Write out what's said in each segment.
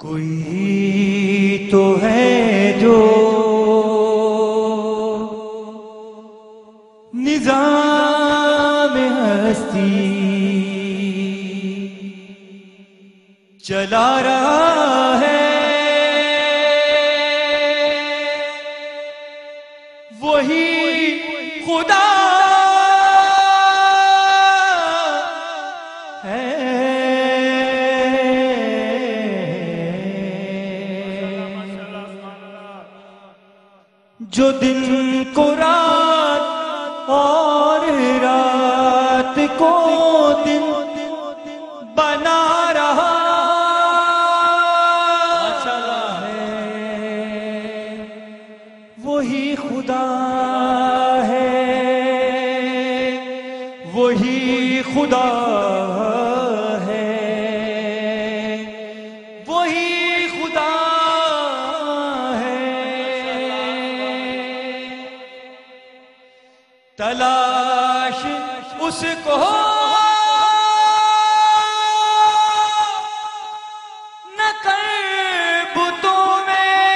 کوئی تو ہے جو نظام ہستی چلا رہا ہے، وہی خدا جو دن کو رات اور رات کو دن بنا رہا ہے، وہی خدا ہے، وہی خدا ہے، وہی خدا تلاش اس کو نہ کر بتوں میں،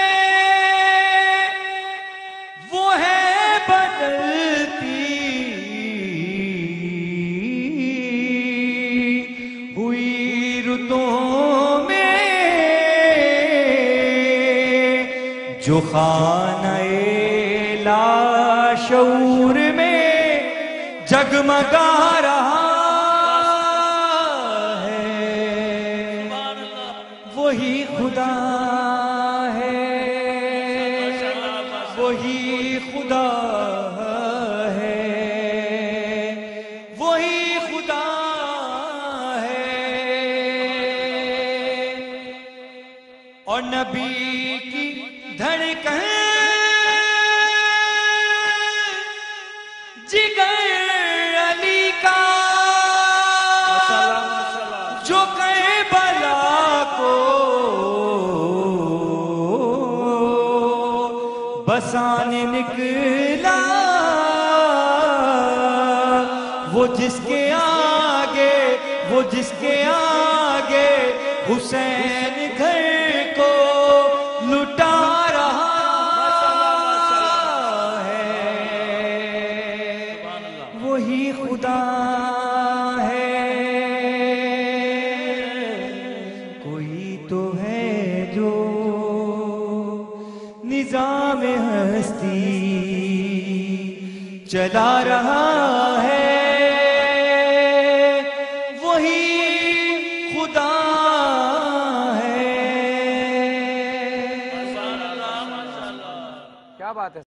وہ ہے بدلتی ہوئی رتوں میں، جو خانہ لاشعور میں جگمگا رہا ہے، وہی خدا ہے، وہی خدا ہے، وہی خدا ہے، اور نبی کی دھڑکن جگر علی کا جو کربلا کو بسانے نکلا، وہ جس کے آگے، وہ جس کے آگے حسین گھر کو لٹا رہا وہی خدا ہے، کوئی تو ہے جو نظام ہستی چلا رہا ہے، وہی خدا ہے۔ کیا بات ہے۔